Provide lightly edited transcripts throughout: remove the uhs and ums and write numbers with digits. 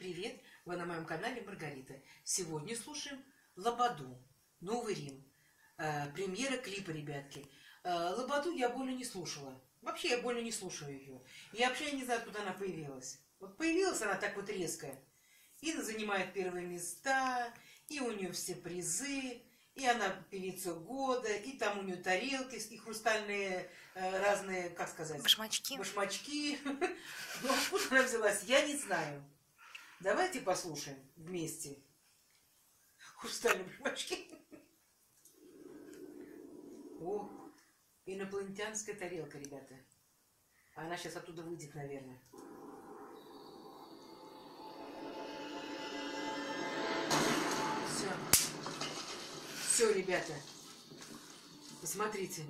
привет! Вы на моем канале Маргарита. Сегодня слушаем Лободу, Новый Рим. Премьера клипа, ребятки. Лободу я больно не слушала. Вообще я больно не слушаю ее. Я вообще не знаю, откуда она появилась. Вот появилась она так вот резко. И занимает первые места, и у нее все призы, и она певица года, и там у нее тарелки, и хрустальные разные, как сказать? Башмачки. Башмачки. Но откуда она взялась, я не знаю. Давайте послушаем вместе. Хрустальные башмачки. О, инопланетянская тарелка, ребята. Она сейчас оттуда выйдет, наверное. Все, ребята, посмотрите.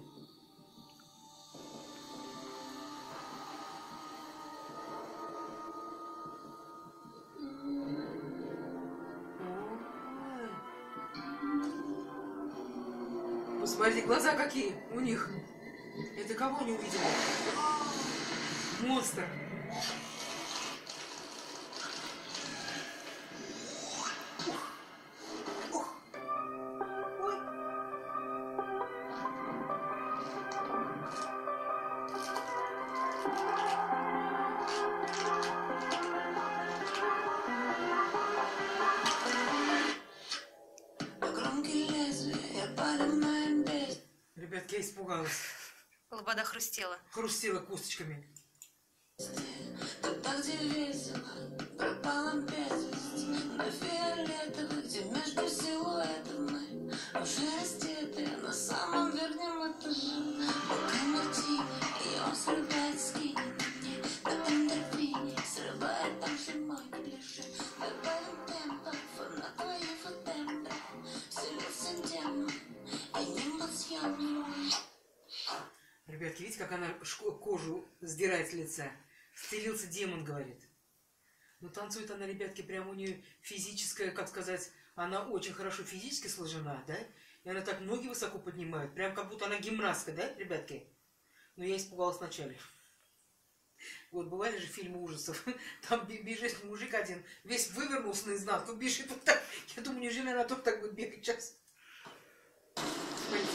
Посмотрите, глаза какие у них. Это кого не увидела? Монстр. Ребятки, я испугалась. Лобода хрустела. Хрустела косточками. Туда, где весело, пропала без вести. На фиолетовых, где между силуэтами уже раздеты на самом верхнем этаже. Пока мартини, и он срывает скини на мне. На эндорфине срывает там зимой неглиже. Добавим темпов на твои фотембры. Вселился демон, и не подсъемный. Ребятки, видите, как она кожу сдирает с лица? Стелился демон, говорит. Но танцует она, ребятки, прям у нее физическая, как сказать, она очень хорошо физически сложена, да? И она так ноги высоко поднимает, прям как будто она гимнастка, да, ребятки? Но я испугалась вначале. Вот, бывали же фильмы ужасов. Там бежит мужик один, весь вывернулся наизнанку, бежит вот так. Я думаю, неужели она только так будет бегать сейчас? Смотрите.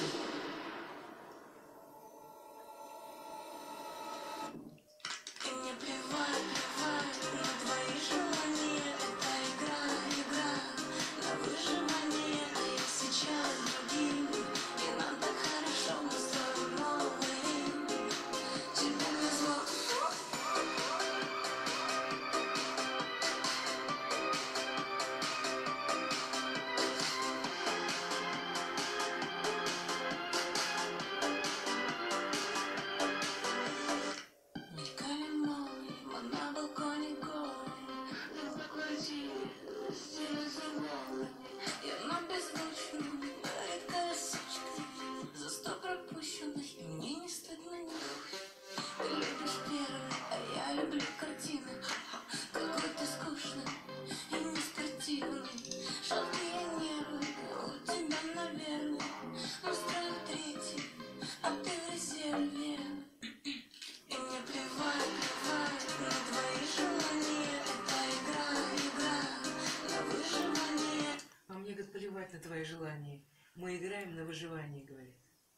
Плевать на твои желания. Мы играем на выживание, говорит.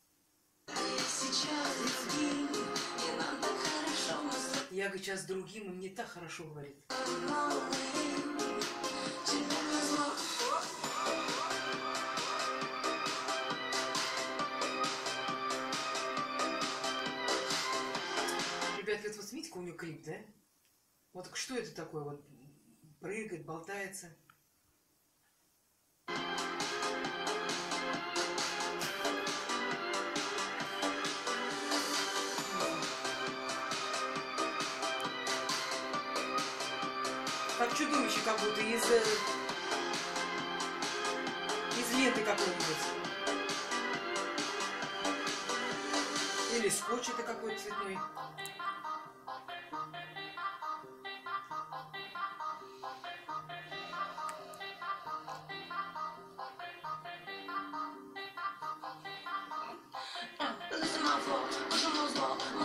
Я сейчас с другим, и мне так хорошо, говорит. Ребят, вот смотрите, у нее клип, да? Вот что это такое? Вот прыгает, болтается. Как чудовище как будто из ленты какой-нибудь. Или скотч это какой-то цветной.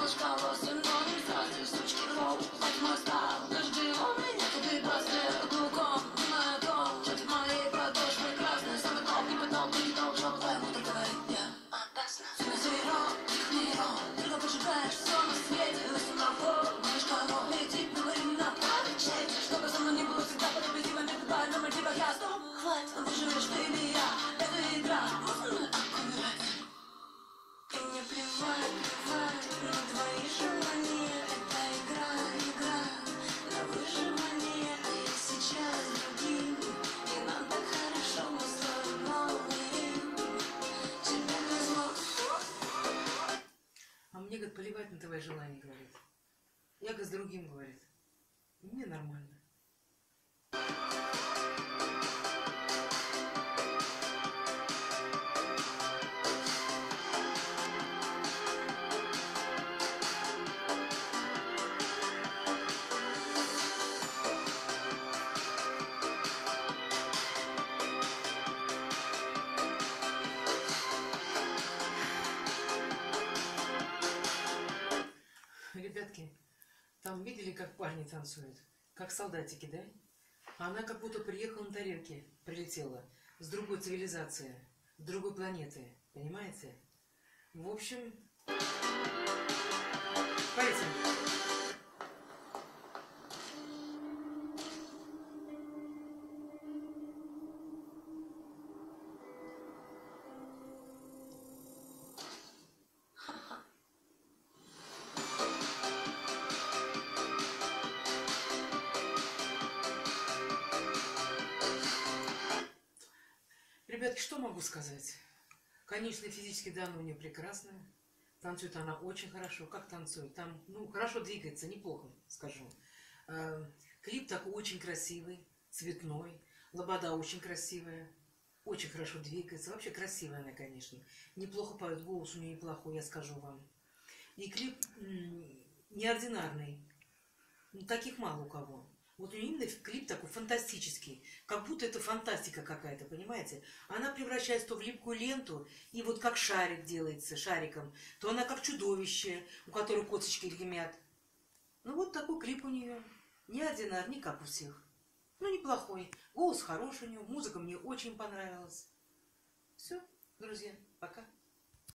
Сучки, мой стал, дожди у меня, ты просто другим, говорит. Мне нормально. Ребятки, там видели, как парни танцуют? Как солдатики, да? А она как будто приехала на тарелке, прилетела с другой цивилизации, с другой планеты. Понимаете? В общем, поэтому... Ребятки, что могу сказать? Конечно, физически данные у нее прекрасные. Танцует она очень хорошо. Как танцует? Там, ну, хорошо двигается, неплохо, скажу. Клип такой очень красивый, цветной. Лобода очень красивая. Очень хорошо двигается. Вообще красивая она, конечно. Неплохо поет. Голос у нее неплохой, я скажу вам. И клип неординарный. Таких мало у кого. Вот у нее именно клип такой фантастический. Как будто это фантастика какая-то, понимаете? Она превращается то в липкую ленту, и вот как шарик делается, шариком, то она как чудовище, у которого косточки гремят. Ну вот такой клип у нее. Неординарный, не как у всех. Ну, неплохой. Голос хороший у нее, музыка мне очень понравилась. Все, друзья, пока.